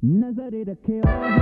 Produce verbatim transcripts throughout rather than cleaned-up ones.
नजरे रखे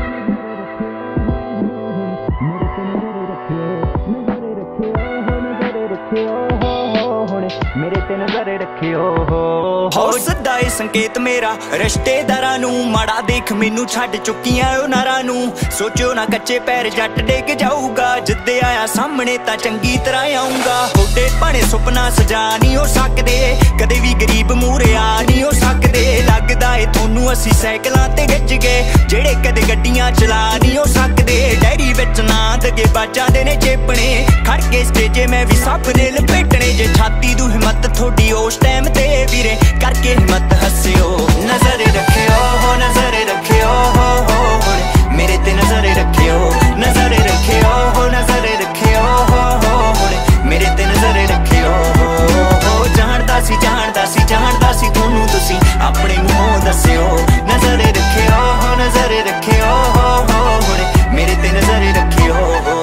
नजरे रखे नजरे रखे मेरे ते नजरे रखियो हो सदा ए संकेत मेरा रिश्तेदारां नू माड़ा देख मैनू छड्ड चुकियां ओ नारां नू सोचो ना कच्चे पैर जट डिग जाऊगा जिद्दे आया सामने तां चंगी तरह आऊंगा थोड़े भाणे सुपना सजा नहीं हो सकदे कदे भी गरीब मूरे आ नहीं हो सकदे लगदा ए थोनू असी साइकलां ते गज गए जेड़े कदे गड्डियां चला नहीं हो सकदे डायरी विच ना दगे बाजां दे ने चेपणे खड़ के स्टेजे मैं भी सब ने लपेटने जे छाती दू हिम्मत थोड़ी उस टाइम ते वीरे करके हिम्मत हस्सियो नजरे रखियो हो नजरे रखियो हो हो मेरे ते नजरे रखियो नजरे रखियो हो नजरे रखियो हो हो मेरे ते नजरे रखियो हो जानदा सी जानदा सी जानदा सी थोनू तुसी अपने मुंहों दस्सियो नजरे रखियो हो नजरे रखियो हो हो मेरे ते नजरे रखियो हो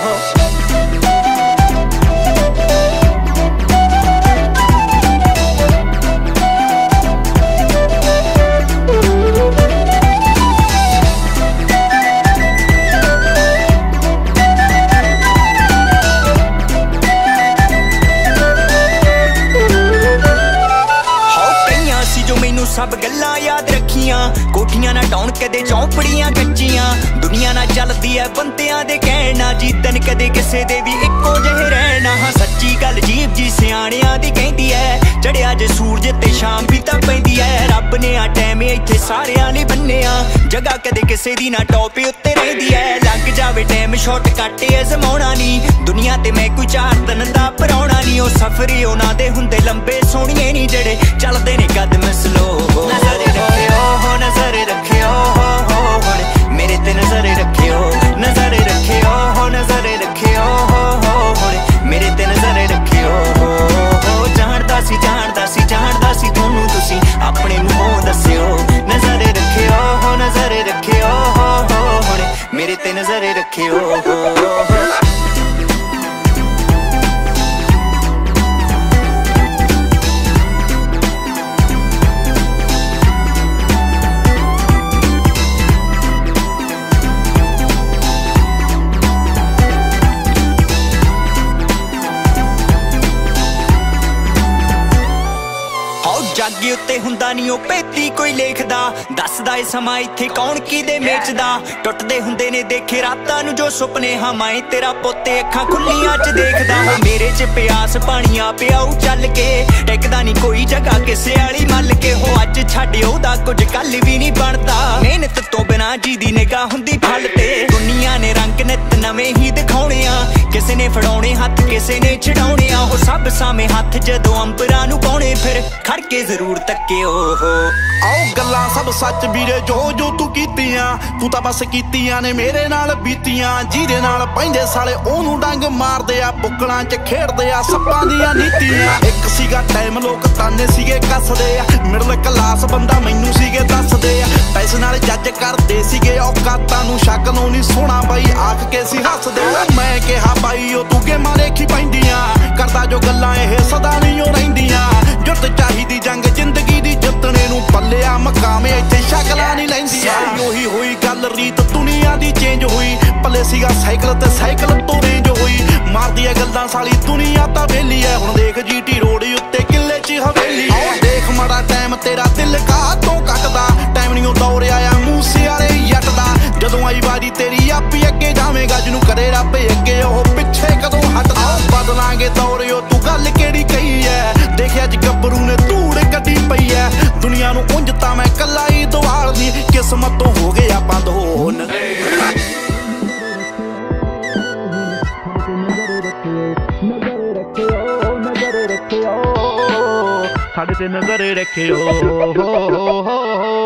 सब गल्लां याद रखियां कोठियां ना टाउन कदे चौंपड़ियां कच्चियां दुनिया ना चलदी है बंदियां दे कहना जीतन कदे किसे दे भी इक्को जहे रहना हाँ सच्ची गल जीव जी सियाणियां दी कहंदी है चढ़िया जे सूरज ते शाम भी तां पैंदी है रब ने आ टाइम इत्थे सारियां ने बन्निया जगह कदे किसे दी ना टॉप उत्ते रहिंदी है लग जावे टाइम शॉर्टकट अजमाउणा नहीं दुनिया ते मैं कोई चार दिन दा पराउणा नहीं ओ सफर उन्हां दे हुंदे लंबे सोहणिए नहीं जेड़े चलदे ने कदम स्लो नजरे रखियो हो नजरे रखियो हो हो मेरे ते नजरे रखियो नजरे रखियो हो नजरे रखियो हो हो मेरे ते नजरे रखियो हो जानदा सी जानदा सी जानदा सी थोनू तुसी अपने मुंहों दस्सियो नजरे रखियो हो नजरे रखियो हो हो मेरे ते नजरे रखियो हो जागे उत्ते हुंदा नहीं ओ पेती कोई लेखदा दसदा ए समा इत्थे कौन किदे मेचदा टुटदे हुंदे ने देखे रातां नू जो सुपने हमाए तेरा पोते अखां खुल्लियां च देखदा हो मेरे च प्यास पानिया पियाऊ चल के टिकदा नहीं कोई जगह किसे वाली मल के हो अज छड्ड ओदा कुछ कल भी नहीं बनदा मेहनत तो बिना जी दी निगाह हुंदी फल ते दुनिया ने रंग नित नवे ही दिखाउणे आ किसे ने फड़ाउणे हत्थ किसे ने छड़ाउणे आ हो सब सामे हत्थ जदों अंबरां नू पाउणे फिर खड़ के जरूर तके हो आओ गल्लां सब सच वीरे जो जो तू कीतियां तू तां बस कीतियां ने मेरे नाल बीतियां जीदे नाल पैंदे साले ओनू डंग मारदे आ बुक्कलां च खेडदे आ सप्पां दियां नीतियां एक सीगा टाइम लोक ताने सीगे कसदे आ मिडल क्लास बंदा मैनू सीगे दसदे आ पैसे नाल जज करदे सीगे औकातां नू शक नू नहीं सोना बाई आख के सी हसदे मैं कहा बाई ओ तू गेमां देखी पैंदियां करदा जो गल्लां ਇਹ सदा नहीं ओ रहिंदियां जुट चाहिदी जंग जिंदगी दी जितने नू पल्लिया मकामे इत्थे शकलां नहीं लैंदियां ओही होई गल रीत दुनिया दी चेंज हुई पल्ले सीगा साइकिल ते साइकिल तो रेंज हुई मारदी है गल्लां साली दुनिया तां वेली है हुण देख जीटी रोड उत्ते किले च हवेली आओ देख माड़ा टाइम तेरा दिल का तो कटदा टाइम नहीं दौड़ आया मूसे वाले जट दा जदों आई बारी तेरी आपी अगे जावेगा जिनू करे रब अगे ओह पिछे कदों हटदा बदलांगे दौड़ ओ तू गल केड़ी कही है देखिया ज गब्बरू ने धूड़ कड्डी पई है दुनिया नू उंज तां मैं कल्ला ही दवालदी किस्मत तो हो गया बंद होन साडे ते नजरे रखियो हो हो हो